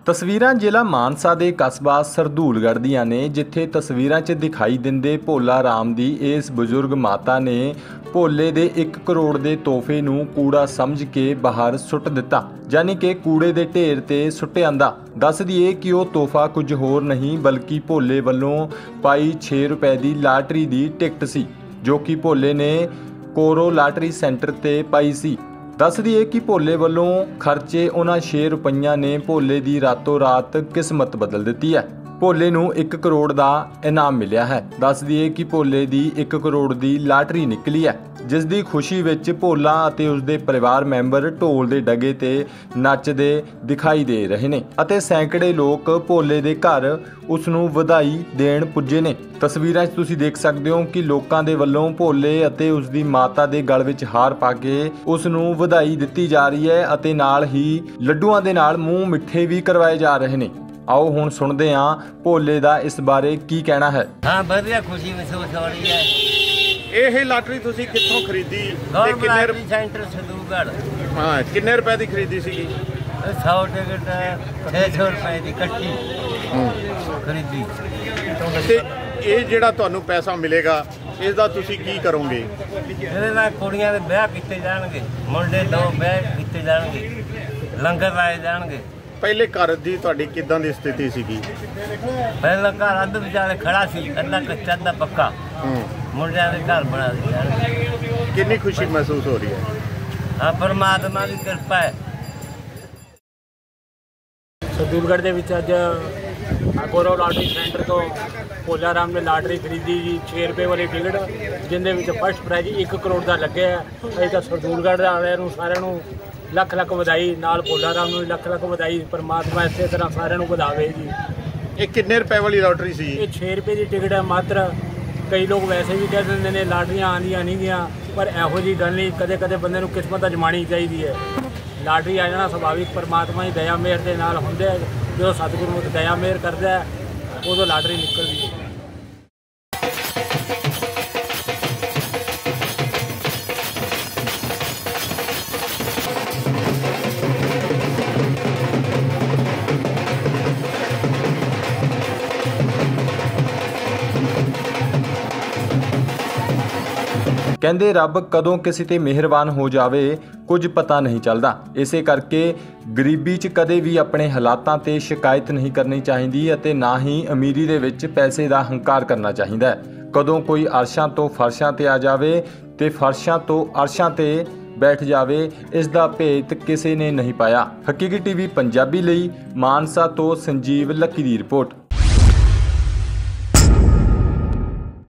ਤਸਵੀਰਾਂ ਜ਼ਿਲ੍ਹਾ ਮਾਨਸਾ ਦੇ ਕਸਬਾ ਸਰਦੂਲਗੜ੍ਹ ਦੀਆਂ ਨੇ, ਜਿੱਥੇ ਤਸਵੀਰਾਂ 'ਚ ਦਿਖਾਈ ਦਿੰਦੇ ਭੋਲਾ ਰਾਮ ਦੀ ਇਸ ਬਜ਼ੁਰਗ ਮਾਤਾ ਨੇ ਭੋਲੇ ਦੇ 1 ਕਰੋੜ ਦੇ ਤੋਹਫੇ ਨੂੰ ਕੂੜਾ ਸਮਝ ਕੇ ਬਾਹਰ ਸੁੱਟ ਦਿੱਤਾ, ਯਾਨੀ ਕਿ ਕੂੜੇ ਦੇ ਢੇਰ ਤੇ ਸੁੱਟਿਆਂਦਾ। ਦੱਸ ਦਈਏ ਕਿ ਉਹ ਤੋਹਫਾ ਕੁਝ ਹੋਰ ਨਹੀਂ ਬਲਕਿ ਭੋਲੇ ਵੱਲੋਂ ਪਾਈ 6 ਰੁਪਏ ਦੀ ਲਾਟਰੀ ਦੀ ਟਿਕਟ ਸੀ, ਜੋ ਕਿ ਭੋਲੇ ਨੇ ਕੋਰੋ ਲਾਟਰੀ ਸੈਂਟਰ ਤੇ ਪਾਈ ਸੀ। ਦੱਸ ਦਈਏ ਕਿ ਭੋਲੇ ਵੱਲੋਂ ਖਰਚੇ ਉਹਨਾਂ 6 ਰੁਪਈਆਂ ਨੇ ਭੋਲੇ ਦੀ ਰਾਤੋਂ ਰਾਤ ਕਿਸਮਤ ਬਦਲ ਦਿੱਤੀ ਹੈ। ਭੋਲੇ ਨੂੰ 1 ਕਰੋੜ ਦਾ ਇਨਾਮ ਮਿਲਿਆ ਹੈ। ਦੱਸ ਦਈਏ ਕਿ ਭੋਲੇ ਦੀ 1 ਕਰੋੜ ਦੀ ਲਾਟਰੀ ਨਿਕਲੀ ਹੈ, ਜਿਸ ਦੀ ਖੁਸ਼ੀ ਵਿੱਚ ਭੋਲਾ ਅਤੇ ਉਸਦੇ ਪਰਿਵਾਰ ਮੈਂਬਰ ਢੋਲ ਦੇ ਡਗੇ ਤੇ ਨੱਚਦੇ ਦਿਖਾਈ ਦੇ ਰਹੇ ਨੇ ਅਤੇ ਸੈਂਕੜੇ ਲੋਕ ਭੋਲੇ ਦੇ ਘਰ ਉਸ ਨੂੰ ਵਧਾਈ ਦੇਣ ਪੁੱਜੇ ਨੇ। ਤਸਵੀਰਾਂ 'ਚ ਤੁਸੀਂ ਦੇਖ ਸਕਦੇ ਹੋ ਕਿ ਲੋਕਾਂ ਦੇ ਵੱਲੋਂ ਭੋਲੇ ਅਤੇ ਉਸ ਦੀ ਮਾਤਾ ਦੇ ਗਲ ਵਿੱਚ ਹਾਰ ਪਾ ਕੇ ਉਸ ਨੂੰ ਵਧਾਈ ਦਿੱਤੀ ਜਾ ਰਹੀ ਹੈ ਅਤੇ ਨਾਲ ਹੀ ਲੱਡੂਆਂ ਦੇ ਨਾਲ ਮੂੰਹ ਮਿੱਠੇ ਵੀ ਕਰਵਾਏ ਜਾ ਰਹੇ ਨੇ। आओ हुण सुनते हाँ भोले दा इस बारे की कहना है। हाँ बढ़िया खुशी महसूस हो रही है। ये लाटरी तुसी कित्थों खरीदी? सेंटर सरदूलगढ़। हाँ किन्ने रुपए की खरीदी सी? 100 टिकट 600 रुपए की इकट्ठी खरीदी। ते ये जिहड़ा तुहानू पैसा मिलेगा इसदा तुसी की करोगे? ਇਹਦੇ ਨਾਲ ਕੁੜੀਆਂ ਦੇ ਵਿਆਹ ਕੀਤੇ ਜਾਣਗੇ, ਮੁੰਡੇ 2 ਵਿਆਹ ਕੀਤੇ ਜਾਣਗੇ, ਲੰਗਰ ਲਾਏ ਜਾਣਗੇ। पहले घर की तुहाडी किदां दी स्थिति सीगी? पहला घर अद्ध विचारे खड़ा सी, अद्धा कच्चा अद्धा पक्का। मुंडियां दे घर बना दिते। कितनी खुशी महसूस हो रही है? हाँ परमात्मा की कृपा है। सरदूलगढ़ दे विच अज कोरो लाटरी सेंटर तो भोला राम ने लाटरी खरीदी जी 6 रुपए वाली टिकट, जिंदे विच फर्स्ट प्राइज 1 करोड़ का लगे है। असीं तां सरदूलगढ़ वालियां नूं सारिआं नूं ਲੱਖ ਲੱਖ ਵਧਾਈ, ਨਾਲ ਭੋਲਾ ਰਾਮ ਨੂੰ ਲੱਖ ਲੱਖ ਵਧਾਈ। ਪਰਮਾਤਮਾ ਇਸੇ ਤਰ੍ਹਾਂ ਸਾਰਿਆਂ ਨੂੰ ਵਧਾਵੇ ਜੀ। ਇਹ ਕਿੰਨੇ ਰੁਪਏ ਵਾਲੀ ਲਾਟਰੀ ਸੀ? ਇਹ 6 ਰੁਪਏ ਦੀ ਟਿਕਟ ਹੈ ਮਾਤਰ। ਕਈ ਲੋਕ ਵੈਸੇ ਵੀ ਕਹਿ ਦਿੰਦੇ ਨੇ ਲਾਟਰੀਆਂ ਆਉਂਦੀਆਂ ਨਹੀਂ ਗੀਆਂ, ਪਰ ਇਹੋ ਜਿਹੀ ਗੱਲ ਨਹੀਂ। ਕਦੇ ਕਦੇ ਬੰਦੇ ਨੂੰ ਕਿਸਮਤ ਅਜਮਾਉਣੀ ਚਾਹੀਦੀ ਹੈ। ਲਾਟਰੀ ਆ ਜਾਣਾ ਸੁਭਾਵਿਕ ਪਰਮਾਤਮਾ ਦੀ ਦਇਆ ਮਿਹਰ ਦੇ ਨਾਲ ਹੁੰਦੇ। ਜਦੋਂ ਸਤਿਗੁਰੂ ਦਇਆ ਮਿਹਰ ਕਰਦਾ ਉਦੋਂ ਲਾਟਰੀ ਨਿਕਲਦੀ ਹੈ। ਕਹਿੰਦੇ ਰੱਬ ਕਦੋਂ ਕਿਸੇ ਤੇ ਮਿਹਰਬਾਨ ਹੋ ਜਾਵੇ ਕੁਝ ਪਤਾ ਨਹੀਂ ਚੱਲਦਾ। ਇਸੇ ਕਰਕੇ ਗਰੀਬੀ 'ਚ ਕਦੇ ਵੀ ਆਪਣੇ ਹਾਲਾਤਾਂ ਤੇ ਸ਼ਿਕਾਇਤ ਨਹੀਂ ਕਰਨੀ ਚਾਹੀਦੀ ਅਤੇ ਨਾ ਹੀ ਅਮੀਰੀ ਦੇ ਵਿੱਚ ਪੈਸੇ ਦਾ ਹੰਕਾਰ ਕਰਨਾ ਚਾਹੀਦਾ ਹੈ। ਕਦੋਂ ਕੋਈ ਅਰਸ਼ਾਂ ਤੋਂ ਫਰਸ਼ਾਂ ਤੇ ਆ ਜਾਵੇ ਤੇ ਫਰਸ਼ਾਂ ਤੋਂ ਅਰਸ਼ਾਂ ਤੇ ਬੈਠ ਜਾਵੇ, ਇਸ ਦਾ ਭੇਤ ਕਿਸੇ ਨੇ ਨਹੀਂ ਪਾਇਆ। ਹਕੀਕੀ ਟੀਵੀ ਪੰਜਾਬੀ ਲਈ ਮਾਨਸਾ ਤੋਂ ਸੰਜੀਵ ਲੱਕੀ ਦੀ ਰਿਪੋਰਟ।